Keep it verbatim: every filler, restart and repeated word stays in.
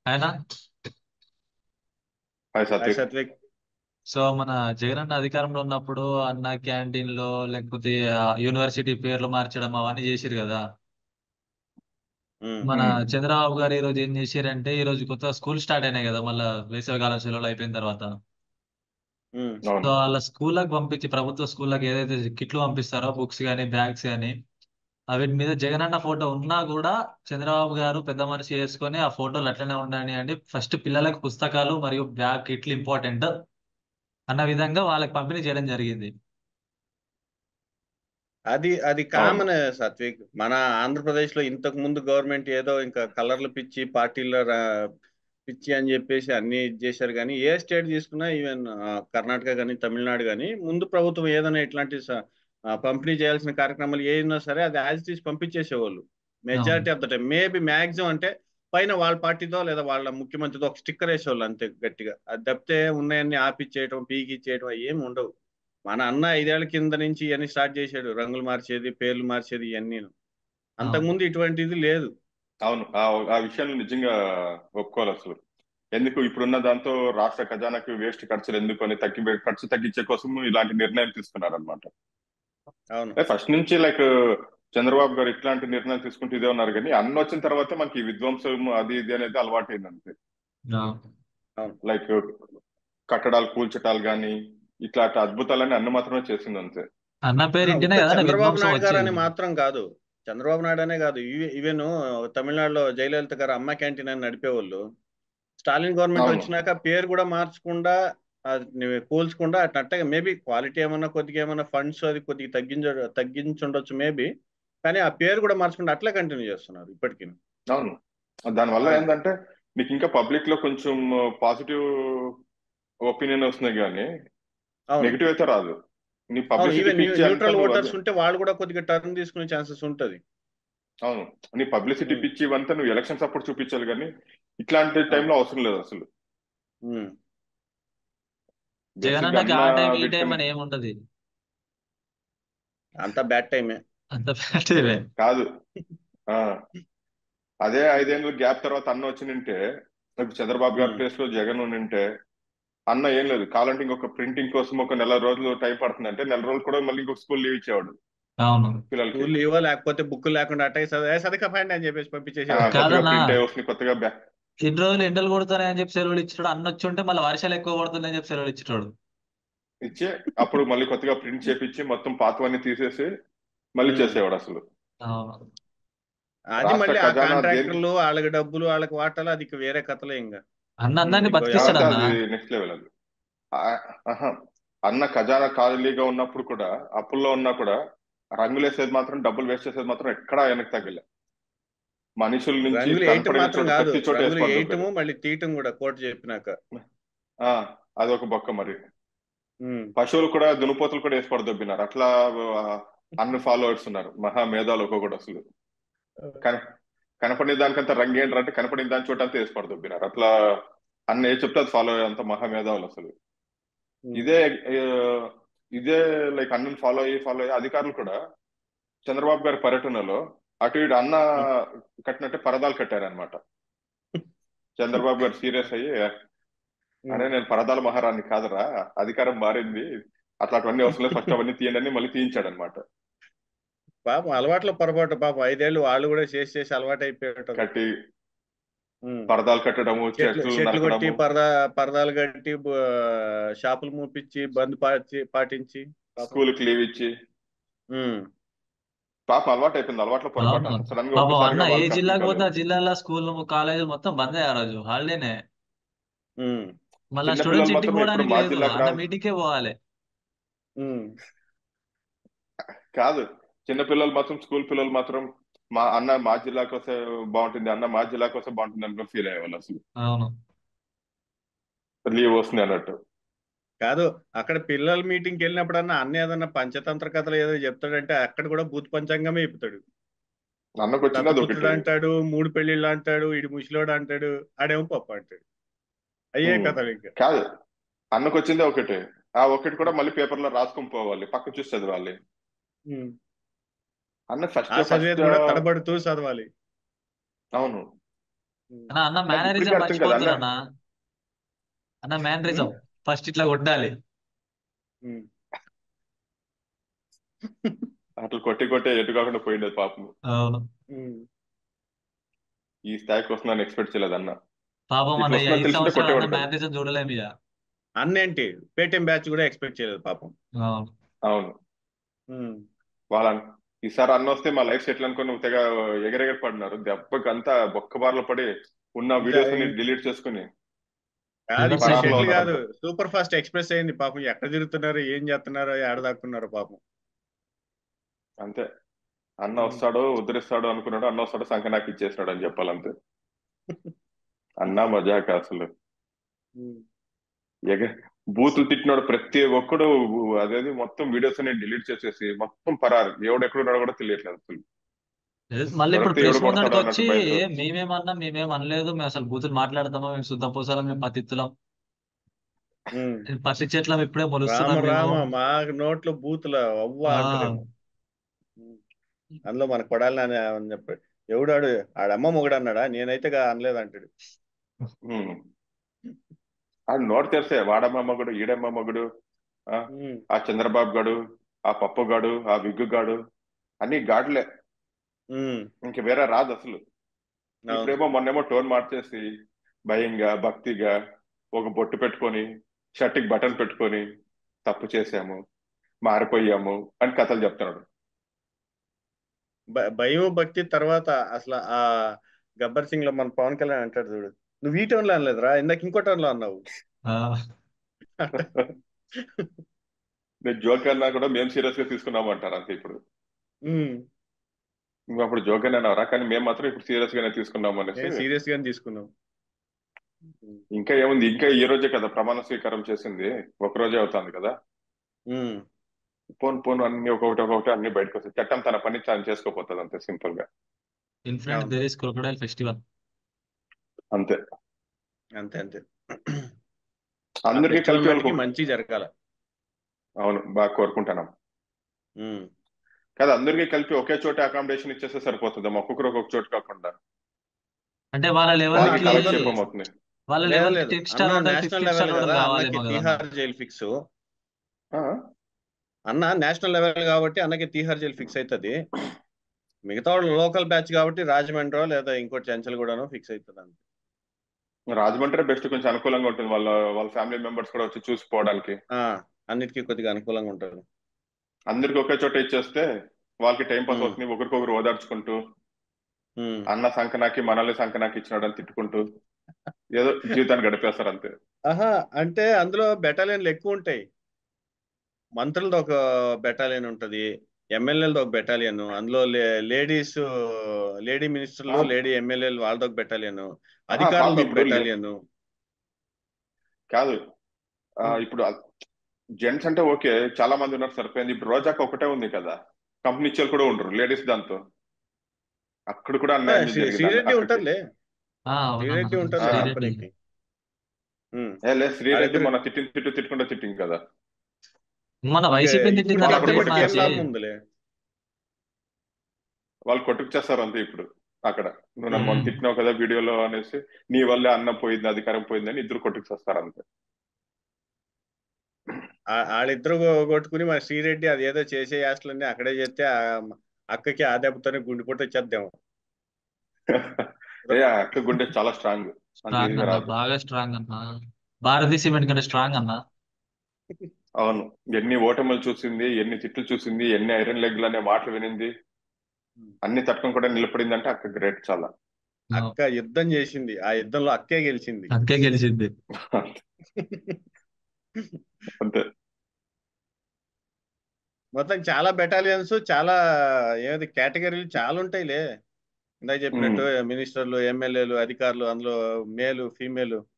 ఆయన hi hi Satvik. Satvik. So మన జగన్ అన్న అధికారంలో ఉన్నప్పుడు అన్న క్యాంటీన్ లో లేకపోతే ఆ, యూనివర్సిటీ పేర్లు మార్చడం అవన్నీ చేసిరు కదా. ఉమ్, మన ఉమ్, చంద్రబాబు గారు ఈ రోజు ఏం చేశారంటే ఈ రోజు కొత్త స్కూల్ స్టార్ట్ అయినాయి కదా మళ్ళా వేసవికాలం సెలవులు అయిపోయిన తర్వాత. ఉమ్. సో అవును. వాళ్ళ స్కూళ్ళకి పంపించి ప్రభుత్వ స్కూళ్ళకి ఏదైతే కిట్లు పంపిస్తారో బుక్స్ కానీ బ్యాగ్స్ కానీ వీటి మీద జగనన్న ఫోటో ఉన్నా కూడా చంద్రబాబు గారు పెద్ద మనిషి చేసుకొని ఆ ఫోటోలు అట్లనే ఉండని అని ఫస్ట్ పిల్లలకు పుస్తకాలు మరియు బ్యాగ్ కిట్లు ఇంపార్టెంట్ అన్న విధంగా వాళ్ళకి పంపిణీ చేయడం జరిగింది. అది అది అవును. కామన్ సాత్విక్. మన ఆంధ్రప్రదేశ్ లో ఇంతకు ముందు గవర్నమెంట్ ఏదో ఇంకా కలర్లు పిచ్చి పార్టీల పిచ్చి అని చెప్పేసి అన్ని ఇది చేశారు. కానీ ఏ స్టేట్ తీసుకున్నా ఈవెన్ కర్ణాటక కానీ తమిళనాడు కానీ ముందు ప్రభుత్వం ఏదైనా ఇట్లాంటి స- ఆ, పంపిణీ చేయాల్సిన కార్యక్రమాలు ఏదైనా సరే అది యాజ్ ఇట్ ఈస్ పంపించేసేవాళ్ళు. అవును majority of the time maybe maximum అంటే పైన వాళ్ళ పార్టీతో లేదా వాళ్ళ ముఖ్యమంత్రితో ఒక స్టిక్కర్ వేసేవాళ్ళు అంతే గట్టిగా. అది తప్పితే ఉన్నాయన్ని ఆపిచ్చేయటం పీకి ఇచ్చేయటం ఏమి ఉండవు. మన అన్న ఐదేళ్ల కింద నుంచి ఇవన్నీ స్టార్ట్ చేశాడు, రంగులు మార్చేది పేర్లు మార్చేది ఇవన్నీ. అవును అంతకుముందు ఇటువంటిది లేదు. అవును. ఆ ఆ విషయాన్ని నిజంగా ఒప్పుకోవాలి అసలు. ఎందుకు ఇప్పుడున్న దాంతో రాష్ట్ర ఖజానాకి వేస్ట్ ఖర్చులు ఎందుకు అని తగ్గి ఖర్చు తగ్గించే కోసం ఇలాంటి నిర్ణయం తీసుకున్నారనమాట. అవును. ఫస్ట్ నుంచి లైక్ చంద్రబాబు గారు ఇట్లాంటి నిర్ణయం తీసుకుంటూ ఇదే ఉన్నారు, కానీ అన్న వచ్చిన తర్వాత మనకి ఈ విధ్వంసం అది ఇది అనేది అలవాటైంది అంతే. అవును. అవును. లైక్ కట్టడాలు కూల్చటాలు కానీ ఇట్లాంటి అద్భుతాలన్నీ అన్న మాత్రమే చేసింది అంతే. అన్న పేరు ఆ, ఇంటనే ఉత్త కదా చంద్రబాబు విధ్వంసం నాయుడు గారు అని వచ్చేది. మాత్రం కాదు. చంద్రబాబు నాయుడు అనే కాదు, ఈవెన్ తమిళనాడులో జయలలిత గారు అమ్మ క్యాంటీన్ అని నడిపేవాళ్ళు. స్టాలిన్ గవర్నమెంట్ అవును. వచ్చినాక పేరు కూడా మార్చకుండా అది కూల్చకుండా అట్లా మేబీ క్వాలిటీ ఏమన్నా కొద్దిగా ఏమన్నా ఫండ్స్ అది కొద్దిగా తగ్గించ తగ్గించుండొచ్చు మేబీ. కానీ ఆ పేరు కూడా మార్చకుండా అట్లే కంటిన్యూ చేస్తున్నారు ఇప్పటికీ. అవును. దానివల్ల ఆ, ఏంటంటే మీకు ఇంకా పబ్లిక్ లో కొంచెం పాజిటివ్ ఒపీనియన్ వస్తుంది, కానీ అవును. నెగిటివ్ అయితే రాదు. నీ అవును. పబ్లిసిటీ ఈవెన్ పిచ్చి అంతా న్యూట్రల్ నువ్వు అదే. ఓటర్స్ ఉంటే వాళ్ళు కూడా కొద్దిగా టర్న్ తీసుకునే ఛాన్సెస్ ఉంటది. అవును. నీ పబ్లిసిటీ ఉమ్, పిచ్చి ఇవంతా నువ్వు ఎలక్షన్స్ అప్పుడు చూపించాలి, కానీ ఇట్లాంటి అవును. టైంలో అవసరం లేదు అసలు. ఉమ్. జగన్ బేసిక్ గా అన్నకి అన్న ఆ టైం ఈ టైం పెట్టుకుని అని ఏముంటది. అంతా బ్యాడ్ టైమే. అంత ఫ్యాక్టరీవే. కాదు. ఆ అదే ఐదేళ్ళు గ్యాప్ తర్వాత అన్న వచ్చిందంటే, ఇప్పుడు చంద్రబాబు గారి ఉమ్. ప్లేస్ లో జగన్ ఉండింటే అన్న ఏం లేదు, కావాలంటే ఇంకొక ప్రింటింగ్ కోసం ఒక నెల రోజులు టైం పడుతుంది అంటే నెల రోజులు కూడా మళ్ళీ ఇంకొక స్కూల్ లీవ్ ఇచ్చేవాడు అవును పిల్లలకి. స్కూల్ లీవో లేకపోతే బుక్ లేకుండా అట్టే చదివే చదివికపోయింది అని చెప్పేసి ఆ పంపించేసేవాడు. కొత్తగా కాదన్నా, ప్రింట్ అయ్యి వస్తుంది కొత్తగా బ్యా ఇన్ని రోజులు ఎండలు కొడుతున్నాయని చెప్పి సెలవులు ఇచ్చాడు. అన్న వచ్చి ఉంటే మళ్ళీ వర్షాలు ఎక్కువ పడుతున్నాయని చెప్పి సెలవులు ఇచ్చాడు. ఇచ్చి అప్పుడు మళ్ళీ కొత్తగా ప్రింట్ చేపించి మొత్తం పాతవన్నీ తీసేసి మళ్ళీ ఉమ్. చేసేవాడు అసలు. అవును అది రాష్ట్ర మళ్ళీ ఆ ఖజానా దేనికి కాంట్రాక్టర్లు వాళ్ళకి డబ్బులు వాళ్ళకి వాటాలు అది ఇక వేరే కథలే ఇంకా. అన్న ఉమ్, అందరినీ ఇంకో బతికిస్తాడు అదంతా వ్యవస్థ. అన్న. అది నెక్స్ట్ లెవెల్ అది. ఆ- ఆహా. అన్న ఖజానా ఖాళీగా ఉన్నప్పుడు కూడా అప్పుల్లో ఉన్నా కూడా రంగులేసేది మాత్రం, డబ్బులు వేస్ట్ చేసేది మాత్రం ఎక్కడా వెనక్కి తగ్గలే. మనుషుల నుంచి రంగులు వేయటం కనపడిన మాత్రం చోట కాదు, ప్రతి చోట రంగులు వేసి వేయటము పడదొబ్బారు. మళ్ళీ తీయటం కూడా కోర్టు చెప్పినాక. ఆ అదొక బొక్క మరి. ఉమ్. పశువులు కూడా దునుపోతులు కూడా వేసి పడదొబ్బినారు అట్లా. ఆ, అన్ని ఫాలోవర్స్ ఉన్నారు మహా మేధావులు ఒక్కొక్కటి అసలు. కన కనపడిన దానికంతా రంగేంద్ర అంటే కనపడిన దాని చోట అంతా వేసి పడదొబ్బినారు అట్లా. అన్న ఏ చెప్తే అది ఫాలో అయ్యేంత మహా మేధావులు అసలు. ఉమ్. ఇదే ఆ, ఇదే లైక్ అన్నని ఫాలో అయ్యి ఫాలో అయ్యి అధికారులు కూడా చంద్రబాబు గారి పర్యటనలో అటు ఇటు అన్న ఉమ్. కట్టినట్టే పరదాలు కట్టారనమాట. చంద్రబాబు గారు సీరియస్ అయ్యి, అనే ఉమ్. నేను పరదాల మహారాణి కాదురా, అధికారం మారింది, అట్లాంటివన్నీ అవసరం లేదు, ఫస్ట్ అవన్నీ తీయండి అని మళ్ళీ తీయించాడు అనమాట. పాపం అలవాట్లో పొరపాటు, పాపం ఐదేళ్ళు వాళ్ళు కూడా చేసి చేసి అలవాటు అయిపోయారు. కట్టి పరదాలు కట్టడము, చెట్లు చెట్లు చెట్లు కొట్టి నరకడము, పరదా పరదాలు కట్టి బ- షాపులు మూపించి బంద్ పాటి పాటించి పాపం. స్కూల్కి లీవ్ ఇచ్చి ఉమ్. పాప అలవాటు అయిపోయింది. అలవాట్లో పొరపాటు అవును సడన్ గా పాపం అన్న ఒక్కసారిగా ఏ వాళ్ళకి అర్థం జిల్లాకు పోతే కాలేదు. ఆ జిల్లాలో స్కూల్ కాలేజ్ మొత్తం బంద్ అయ్యారు ఆ రోజు హాలిడేనే. ఉమ్. మళ్ళా చిన్న స్టూడెంట్స్ పిల్లలు ఇంటికి మాత్రం ఎప్పుడు పోవడానికి మా లేదు, జిల్లాకు రా. అన్న మీటింగ్కే పోవాలి. ఉమ్. కాదు, చిన్న పిల్లలు మాత్రం, స్కూల్ పిల్లలు మాత్రం మా అన్న మా జిల్లాకి వస్తే బాగుంటుంది, అన్న మా జిల్లాకి వస్తే బాగుంటుంది అనుకుని ఫీల్ అయ్యేవాళ్ళు అసలు. అవును లీవ్ వస్తుంది అన్నట్టు. కాదు, అక్కడ పిల్లల మీటింగ్కి వెళ్ళినప్పుడన్నా అన్న ఏదన్నా పంచతంత్ర కథలు ఏదో చెప్తాడంటే అక్కడ కూడా భూత పంచాంగమే చెప్తాడు. అన్నకు వచ్చింది అది దత్తపుత్రుడు ఒకటి. అంటాడు, మూడు పెళ్లిళ్ళు అంటాడు, ఇడు ముసలోడు అంటాడు, ఆడేమో పప్పు అంటాడు. అయ్యే ఉమ్. కథలు ఇంకా. కాదు, అన్నకు వచ్చిందే ఒకటి. ఆ ఒకటి కూడా మళ్ళీ పేపర్ లో రాసుకొని పోవాలి, పక్క చూసి చదవాలి. ఉమ్. అన్న ఆ ఫస్ట్ ఫస్ట్ చదివేది కూడా తడబడుతూ చదవాలి. అవును. ఉమ్, అన్న అన్న నాకు ఇప్పటికీ మేనరిజం అర్థం కదా అన్న. మర్చిపోతున్నా అన్న. అన్న ఉమ్, మేనరిజం ఫస్ట్ ఇట్లా కొట్టాలి. ఉమ్. అట్లా కొట్టి కొట్టే ఎటు కాకుండా పోయిండేది పాపం. అవును. ఉమ్. ఈ స్థాయికి వస్తుందని ఎక్స్పెక్ట్ చేయలేదు అన్న. పాపం ఇట్లా మన ఈ వస్తుందని ఐదు తెలిసింటే సంవత్సరాలు అన్న కొట్టేవాడు కదా. మేనరిజం చూడలేము ఇక. అన్నేంటి పేటిఎం బ్యాచ్ కూడా ఎక్స్పెక్ట్ చేయలేదు పాపం. అవును. అవును. ఉమ్. వాళ్ళ ఈసారి అన్న వస్తే మా లైఫ్ సెటిల్ అనుకుని తెగ ఎగరెగర పడినారు. దెబ్బకి అంతా బొక్క బార్లో పడి ఉన్న వీడియోస్ అన్ని డిలీట్ చేసుకుని కాదు రివర్స్ ఇప్పుడు పరారులో షటిల్ అయిపోయింది. ఉన్నారు కాదు, అంతా. సూపర్ ఫాస్ట్ ఎక్స్ప్రెస్ అయింది పాపం. ఎక్కడ తిరుగుతున్నారు, ఏం చేస్తున్నారు, ఏడ దాక్కున్నారు పాపం. అంతే. అన్న ఉమ్. వస్తాడు ఉద్ధరిస్తాడు అనుకున్నాడు, అన్న వస్తాడు సంఖ నాకు ఇచ్చేసినాడు అని చెప్పాలంతే. అన్న మజాక అసలు. ఉమ్. ఎగ బూతులు తిట్టినాడు ప్రతి ఒక్కడు. అదేది మొత్తం వీడియోస్ అన్ని డిలీట్ చేసేసి మొత్తం పరారు. ఎవడు ఎక్కడున్నాడో కూడా తెలియట్లేదు అసలు. మళ్ళీ ఇప్పుడు దొరికితే ప్రెస్ ఎవడు ముందటికి కొడతాడో వచ్చి అన్నట్టు భయంతో. ఏ మేమేమన్నా మేమేం అనలేదు, మేము అసలు బూతులు మాట్లాడతామా, మేము శుద్ధ పూసాలం, మేము పతిత్తులం, ఉమ్. పసి చెట్లం ఇప్పుడే రామ మొలుస్తున్నాం మేము. రామ మా నోట్లో బూతుల అవ్వ ఆ అంటదేమో. ఉమ్. అందులో మన కొడాలి నాని అని చెప్పాడు. ఎవడాడు ఆడమ్మ మొగుడు అన్నాడా, నేనైతే గా- అనలేదు అంటాడు. ఉమ్. ఆ నోటు తెరిస్తే వాడమ్మ మగుడు ఈడమ్మ మగుడు, ఆ ఉమ్. ఆ చంద్రబాబు గాడు, ఆ పప్పు గాడు, ఆ విగ్గు గాడు, అన్ని గాడులే. ఉమ్. ఇంక వేరే రాదు అసలు. అవును. ఇప్పుడేమో మొన్నేమో టోన్ మార్చేసి భయంగా భక్తిగా ఒక బొట్టు పెట్టుకొని షర్ట్కి బటన్ పెట్టుకొని తప్పు చేశాము మారిపోయాము అని కథలు చెప్తున్నాడు. భ- భయం భక్తి తర్వాత అసలు ఆ గబ్బర్ సింగ్ లో మన పవన్ కళ్యాణ్ అంటాడు చూడు, నువ్వు ఈ టోన్ లో అనలేదురా, ఇందాక ఇంకో టోన్ లో అన్నావు ఆ, అంటే. నేను జోక్ అన్నా కూడా మేము సీరియస్ గా తీసుకున్నాము అంటారు అంతే ఇప్పుడు. ఉమ్. నువ్వు అప్పుడు జోక్ అని అన్నారా, కానీ మేము మాత్రం ఇప్పుడు సీరియస్ గానే తీసుకున్నాము అనేసి. నేను సీరియస్ గానే తీసుకున్నాం. ఉమ్. ఇంకా ఏముంది, ఇంకా ఈ రోజే కదా ప్రమాణ స్వీకారం చేసింది, ఒక రోజే అవుతుంది కదా. ఉమ్. పోను పోను అన్ని ఒక్కొక్కటి ఒక్కొక్కటి అన్ని బయటకు వస్తాయి. చట్టం తన పని తాను చేసుకోపోతుంది అంతే సింపుల్ గా. ఇన్ ఫ్రంట్ అవును. There is crocodile festival. అంతే. అంతే అంతే. ఆ అందరికీ ఫెస్టివల్ కలిపి వాళ్ళకు మటుకి ఒక- మంచి జరగాల. అవును బాగా కోరుకుంటున్నాం. ఉమ్. కదా అందరికీ కలిపి ఒకే చోట అకామిడేషన్ ఇచ్చేస్తే సరిపోతుంది, ఒక్కొక్కరు ఒక్కొక్క చోటు కాకుండా. అంటే వాళ్ళ ఆ, లెవెల్ వాళ్ళకి కి అట్లా అందరూ కాలక్షేపం అవుతుంది. వాళ్ళ లేదు లెవెల్ కి లేదు టెన్ అన్న star hotel national fifteen level star కదా, హోటల్ అన్నకి కావాలేమో కదన్నా. Tihar jail fix. ఆ, అన్న నేషనల్ లెవెల్ కాబట్టి అన్నకి తీహార్ జైలు ఫిక్స్ అవుతుంది. మిగతా వాళ్ళు లోకల్ బ్యాచ్ కాబట్టి రాజమండ్రి లేదా ఇంకోటి చెంచల్గూడనో ఫిక్స్ అవుతుంది అంతే. రాజమండ్రి బెస్ట్, కొంచెం అనుకూలంగా ఉంటుంది, వాళ్ళ వాళ్ళ ఫ్యామిలీ మెంబర్స్ కూడా వచ్చి చూసిపోవడానికి. ఆ, అన్నిటికీ కొద్దిగా అనుకూలంగా ఉంటుంది. అందరికి ఒకే చోట ఇచ్చేస్తే వాళ్ళకి టైం పాస్ ఉమ్. అవుతుంది, ఒకరికొకరు ఓదార్చుకుంటూ ఉమ్. అన్న సంకనాకి మనల్ని సంకనాకి ఇచ్చినాడు అని తిట్టుకుంటూ ఏదో జీవితాన్ని గడిపేస్తారు అంతే. ఆహా, అంటే అందులో బెటాలియన్లు ఎక్కువ ఉంటాయి. మంత్రులది ఒక బెటాలియన్ ఉంటది, ఎమ్మెల్యేలది ఒక బెటాలియన్, అందులో లేడీస్ లేడీ మినిస్టర్లు ఆ, లేడీ ఎమ్మెల్యేలు వాళ్ళది ఒక బెటాలియన్, ఆహా, పాపం అధికారులది ఒక ఇప్పుడు లే- బెటాలియన్. కాదు. ఆ, ఇప్పుడు జెంట్స్ అంటే ఓకే చాలా మంది ఉన్నారు సరిపోయింది. ఇప్పుడు రోజాకి ఒకటే ఉంది కదా, కంపెనీ ఇచ్చేలు కూడా ఉండరు లేడీస్ దాంతో. అక్కడ కూడా అన్యాయం జరిగింది అన్న- శ్రీరెడ్డి అక్కకి. ఉంటదిలే, ఆ అవునన్నా, శ్రీరెడ్డి ఉంటది ఆ, శ్రీరెడ్డి. కంపెనీకి. ఉమ్. ఏ లేదు శ్రీరెడ్డి వాళ్ళిద్దరు మన తిట్టిన తిట్టు తిట్టుకుంటే తిట్టింది కదా. మన ఇంక వైసీపీని ఇప్పుడు తిట్టిందన్న వాళ్ళప్పుడు తిట్టి పేరు మటుకు ఏం కొట్టుకు మార్చి. లాభం ఉందిలే. వాళ్ళు కొట్టుకు చేస్తారు అంతే ఇప్పుడు అక్కడ. నువ్వు నన్ను మొన్న ఉమ్. తిట్టినావు కదా వీడియోలో అనేసి, నీ వల్లే అన్నం పోయింది అధికారం పోయిందని ఇద్దరు కొట్టుకు చేస్తారు అంతే. ఆ- వాళ్ళిద్దరు కొ- కొట్టుకుని మన శ్రీరెడ్డి అది ఏదో చేసే యాస్లన్నీ అక్కడే చేస్తే ఆ అక్కకి ఆ దెబ్బతోనే గుండెపోటు వచ్చేద్దాము. ఏ అక్క గుండె చాలా స్ట్రాంగ్, అంత స్ట్రాంగ్ ఈజీగా అన్న, రాదు. బాగా స్ట్రాంగ్ అన్న. భారతీయ సిమెంట్ కంటే స్ట్రాంగ్ అన్న. అవును. ఎన్ని ఓటములు చూసింది, ఎన్ని తిట్లు చూసింది, ఎన్ని ఐరన్ లెగ్లు అనే మాటలు వినింది, అన్ని తట్టుకొని కూడా నిలబడిందంటే అక్క గ్రేట్ చాలా. అక్క యుద్ధం చేసింది, ఆ యుద్ధంలో అక్కే గెలిచింది. అంతే గెలిచింది. అంతే. మొత్తం చాలా బెటాలియన్స్, చాలా ఏది కేటగిరీలు చాలా ఉంటాయిలే. ఇందాక ఉమ్. చెప్పినట్టు మినిస్టర్లు ఎమ్మెల్యేలు అధికారులు, అందులో మేలు ఫీమేల్